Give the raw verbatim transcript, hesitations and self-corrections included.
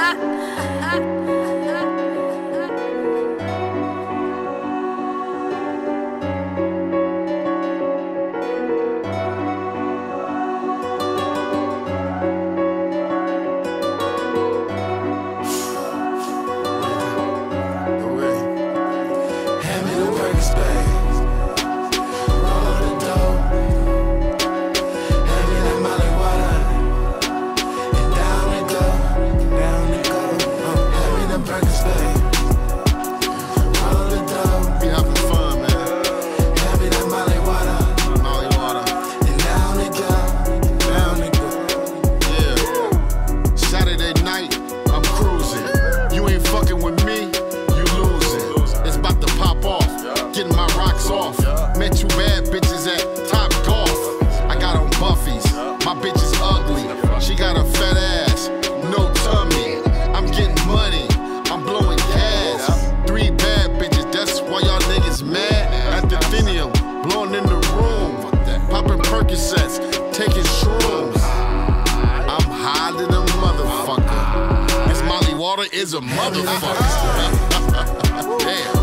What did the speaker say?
Met two bad bitches at Top Golf. I got on Buffy's. My bitch is ugly. She got a fat ass, no tummy. I'm getting money. I'm blowing gas. Three bad bitches. That's why y'all niggas mad. At the Athenaeum, blowing in the room, popping Percocets, taking shrooms. I'm high than a motherfucker. This Molly Water is a motherfucker. Damn.